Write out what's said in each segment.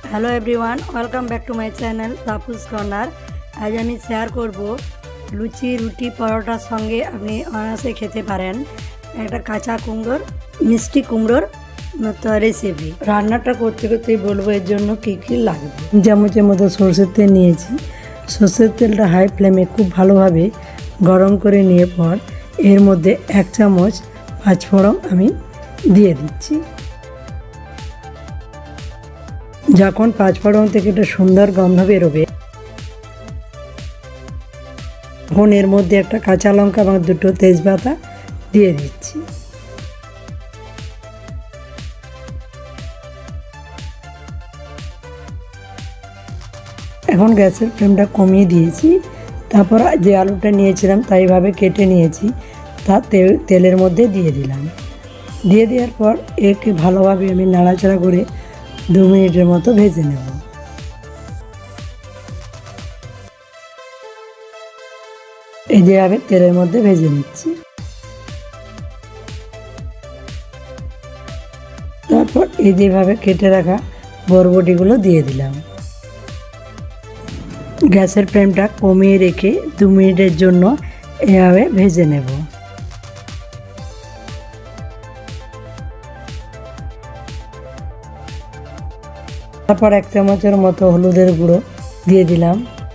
Hello everyone welcome back to my channel Tapus corner. आज আমি share করব লুচি রুটি পরোটার সঙ্গে আপনি অনায়াসে খেতে পারেন একটা কাঁচা কুমড়োর মিষ্টি কুমড়োর মতো রেসিপি। রান্নাটা করতে করতেই বলবো এর জন্য কী কী লাগবে। চামচের মতো সরষের তেল নিয়েছি। সরষের তেলটা হাই ফ্লেমে খুব ভালোভাবে গরম করে নিয়ে পর এর মধ্যে 1 চামচ পাঁচফোড়ন আমি দিয়ে দিচ্ছি। যখন পাঁচফোড়ন থেকে একটা সুন্দর গন্ধ বেরোবে তখন এর মধ্যে একটা কাঁচা লঙ্কা এবং 2টো তেজপাতা দিয়ে দিচ্ছি। এখন গ্যাসের ফ্লেমটা কমিয়ে দিয়েছি। তারপর যে আলুটা নিয়েছিলাম তাইভাবে কেটে নিয়েছি, তা তেলের মধ্যে দিয়ে দিলাম। দিয়ে দেওয়ার পর একে ভালোভাবে আমি নাড়াচাড়া করে 2 মিনিটের মতো ভেজে নেব। এই যেভাবে তেলের মধ্যে ভেজে নিচ্ছি। তারপর এই যেভাবে কেটে রাখা বরবটিগুলো দিয়ে দিলাম। গ্যাসের ফ্লেমটা কমিয়ে রেখে 2 মিনিটের জন্য এভাবে ভেজে নেব। তারপর 1 চামচের মতো হলুদের গুঁড়ো দিয়ে দিলাম।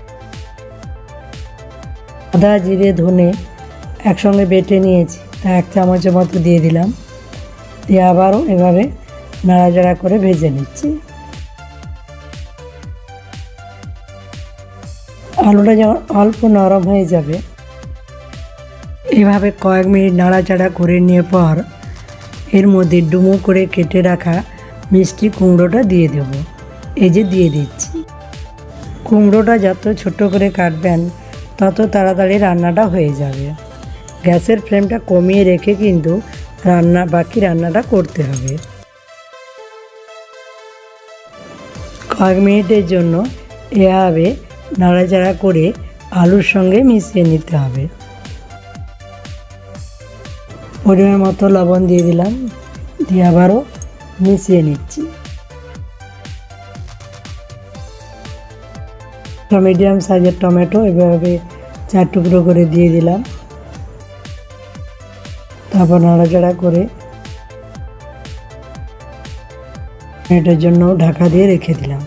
আদা জিরে ধনে একসঙ্গে বেটে নিয়েছি, তা 1 চামচের মতো দিয়ে দিলাম। দিয়ে আবারও এভাবে নাড়াচাড়া করে ভেজে নিচ্ছি। আলুটা যখন অল্প নরম হয়ে যাবে এভাবে কয়েক মিনিট নাড়াচাড়া করে নিয়ে পর এর মধ্যে ডুমো করে কেটে রাখা মিষ্টি কুমড়োটা দিয়ে দেব। এই যে দিয়ে দিচ্ছি। কুমড়োটা যত ছোট করে কাটবেন তত তাড়াতাড়ি রান্নাটা হয়ে যাবে। গ্যাসের ফ্লেমটা কমিয়ে রেখে কিন্তু বাকি রান্নাটা করতে হবে। কয়েক মিনিটের জন্য এভাবে নাড়াচাড়া করে আলুর সঙ্গে মিশিয়ে নিতে হবে। পরিমাণ মতো লবণ দিয়ে দিলাম, দিয়ে আবারও মিশিয়ে নিচ্ছি। মিডিয়াম সাইজের টমেটো এভাবে 4 টুকরো করে দিয়ে দিলাম। তারপর নাড়াচাড়া করে এটার জন্য ঢাকা দিয়ে রেখে দিলাম।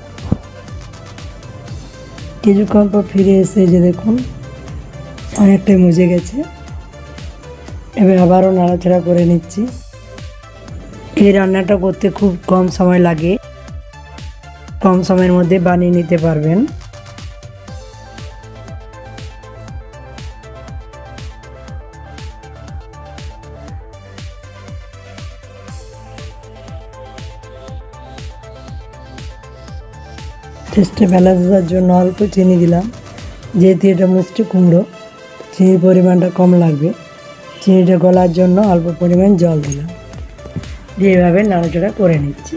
কিছুক্ষণ পর ফিরে এসে যে দেখুন অনেকটাই মজে গেছে। এবার আবারও নাড়াচাড়া করে নিচ্ছি। এই রান্নাটা করতে খুব কম সময় লাগে, কম সময়ের মধ্যে বানিয়ে নিতে পারবেন। টেস্টে ব্যালেন্স দেওয়ার জন্য অল্প চিনি দিলাম। যেহেতু এটা মিষ্টি কুমড়ো চিনির পরিমাণটা কম লাগবে, চিনিটা গলার জন্য অল্প পরিমাণ জল দিলাম। দিয়ে এভাবে নাড়াচাড়া করে নিচ্ছি।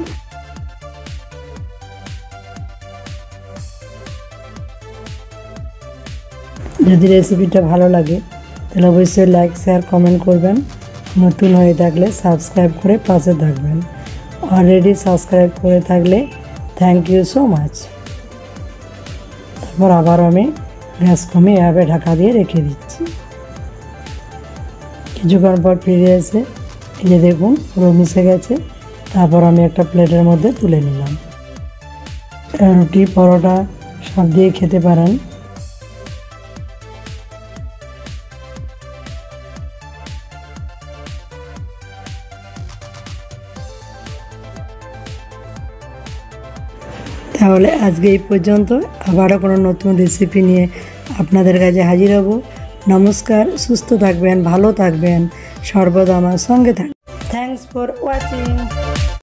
যদি রেসিপিটা ভালো লাগে তাহলে অবশ্যই লাইক শেয়ার কমেন্ট করবেন। নতুন হয়ে থাকলে সাবস্ক্রাইব করে পাশে থাকবেন। অলরেডি সাবস্ক্রাইব করে থাকলে থ্যাংক ইউ সো মাচ। তারপর আবার আমি গ্যাস কমিয়ে এভাবে ঢাকা দিয়ে রেখে দিচ্ছি। কিছুক্ষণ পর ফিরে এসে এই যে দেখুন পুরো মিশে গেছে। তারপর আমি একটা প্লেটের মধ্যে তুলে নিলাম। রুটি পরোটা সব দিয়ে খেতে পারেন। তাহলে আজকে এই পর্যন্ত। আবারও কোনো নতুন রেসিপি নিয়ে আপনাদের কাছে হাজির হব। নমস্কার, সুস্থ থাকবেন, ভালো থাকবেন, সর্বদা আমার সঙ্গে থাকবেন। Thanks for watching.